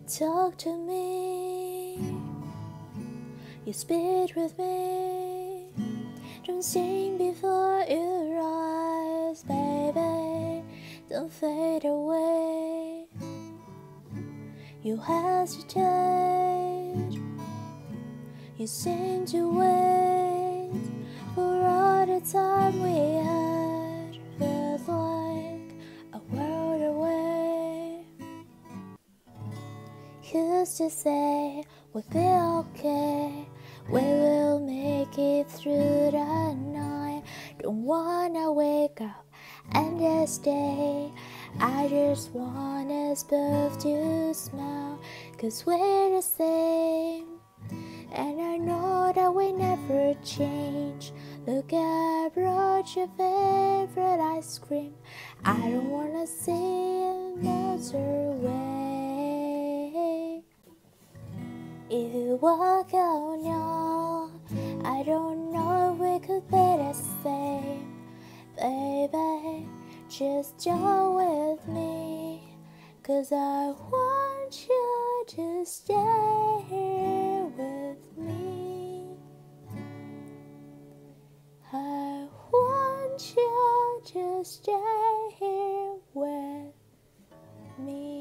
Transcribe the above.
Talk to me, you speak with me. Don't sing before your eyes, baby. Don't fade away. You hesitate, you seem to wait for all the time we had. Feels like a world away. Used to say we'll be okay, we will make it through the night. Don't wanna wake up and just stay, I just want us both to smile, 'cause we're the same, and I know that we never change. Look, I brought your favorite ice cream, I don't wanna see it melt away. If you walk out now, I don't know if we could be the same. Baby, just join with me, 'cause I want you to stay here with me. I want you to stay here with me.